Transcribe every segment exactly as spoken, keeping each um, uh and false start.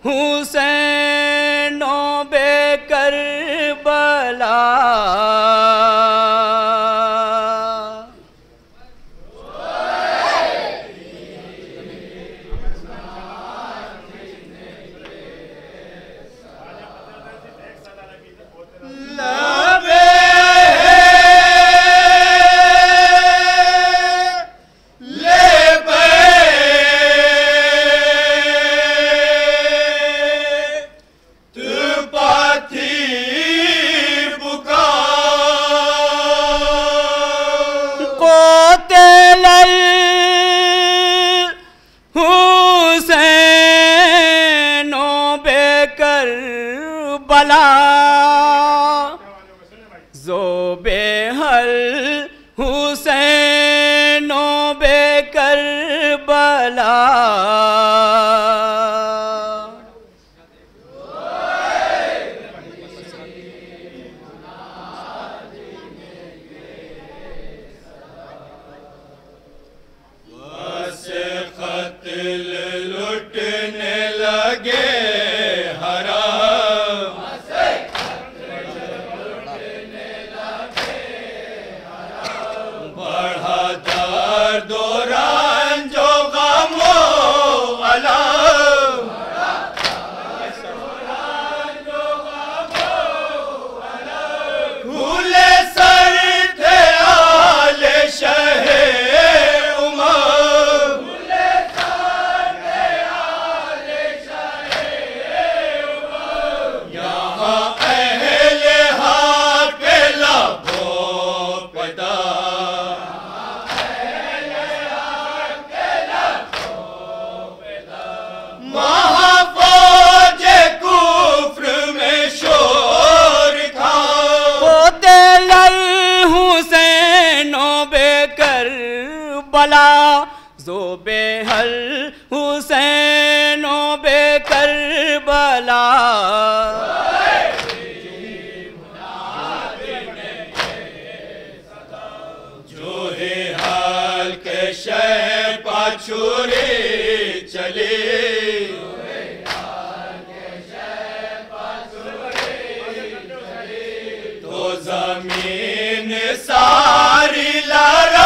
हुसैनो बे करबला बला जो बेहल हुसैनो बे करबला बस कत्ल लुटने लगे बला जो बेहल हुसैनो बे करबला जो है हाल के शय पाछुरे चले तो जमीन सारी लड़ा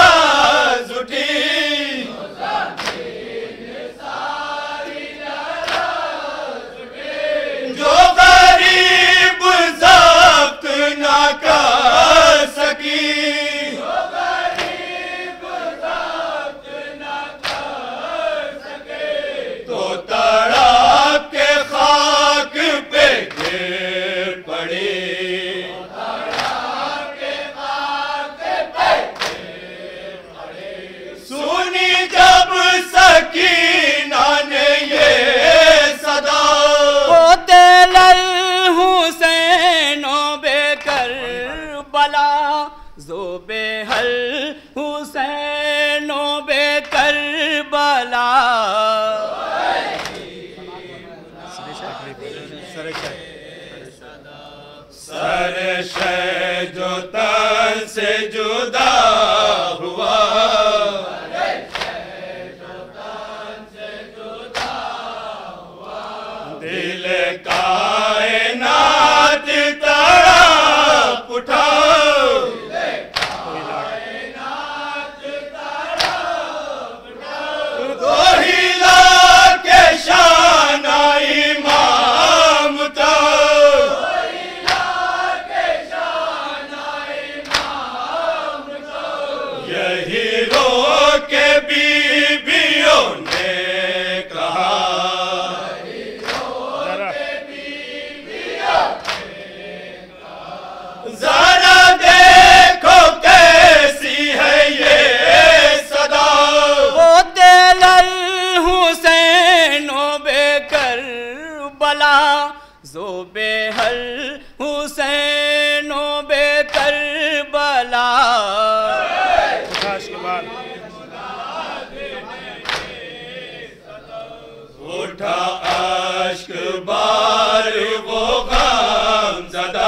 जो बेहल हुसैनो बे करबला सर शय जो तन से जुदा हुआ दिल कायनात तड़प उठा जो बेहल हुसैनो बे करबला उठा अश्क बार वो गम ज़दा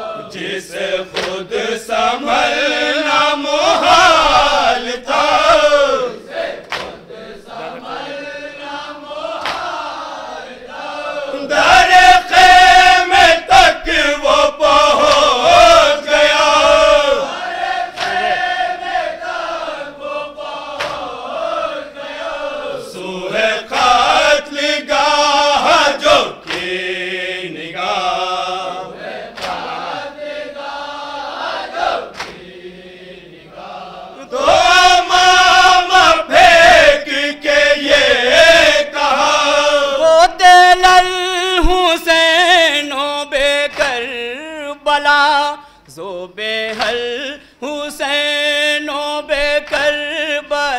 जिसे खुद संभलना मुहाल था।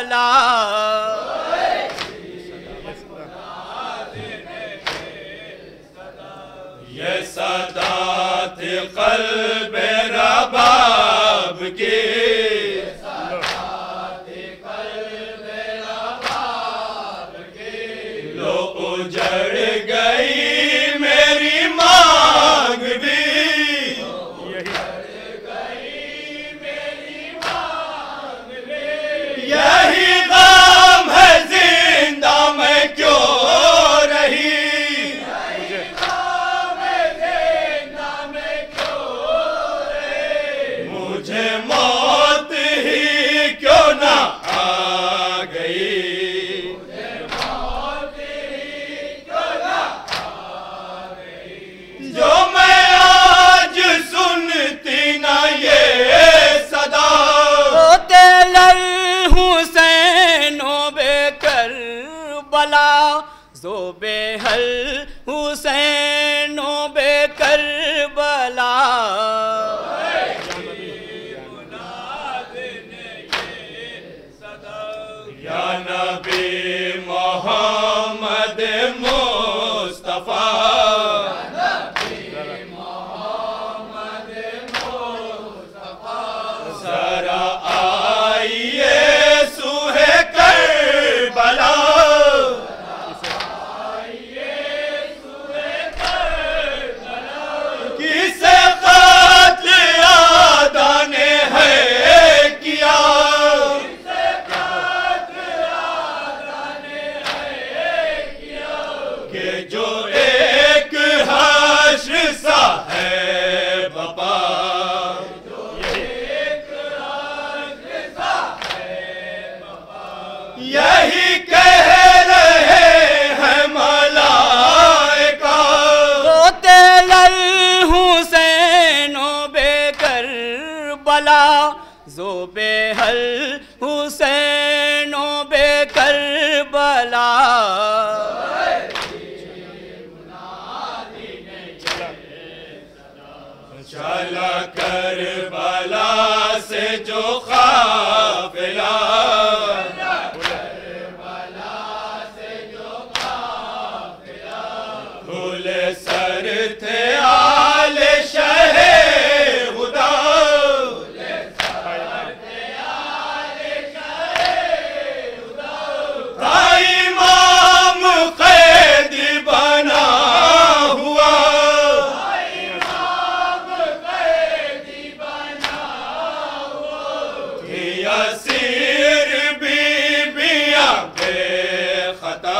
बला। ये सदा थी क़ल्ब रबाब की, लो उजड़ गई मेरी मांग भी, यही गम है जिंदा मैं क्यों रही, मुझे मौत ही क्यों ना आ गई, जो मैं आज सुनती ना ये सदा, होते लल हुसैनो बेकर बला, जो बेहल हुसैनो बेकर बला। या नबी मोहम्मद मुस्तफा, जरा आइए सूहे करबला, किसे क़त्ल आदाने है किया, कि जो एक हश्र सा है बपा, यही कह रहे हैं मलाइका, होते लल हुसैनो बेकर बला, जो बेहल हुसैनो बेकर बला। चला करबला से जो काफिला, खुले सर थे आले शहे खुदा, था इमाम कैदी बना हुआ, थी असीर बीबियां बेखता,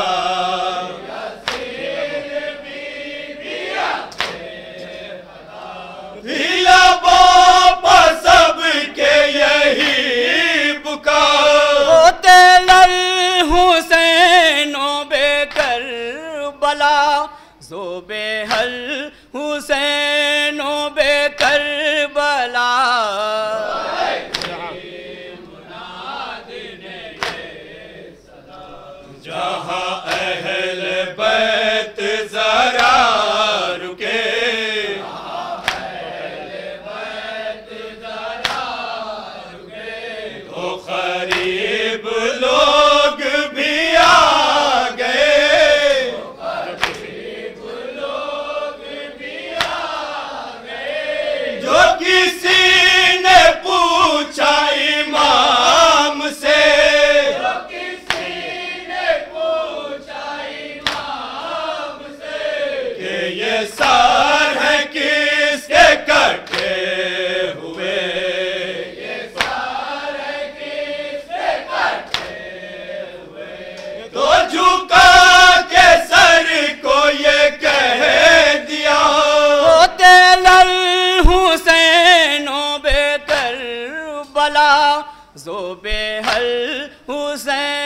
सबके यही पुकार, होते लल हुसैनो बेकर बला, जो बेहल हुसैनो बेकर बला। जहाँ अहल बैत जरा रुके, तो करीब लोग भी आ गए, जो किसी ने पूछा इमाम से, कि ये सार है किसके कटे हुए, तो झुका के सर को ये कह दिया, होते लल हुसैनो बेकर बला, जो बेहल हुसैन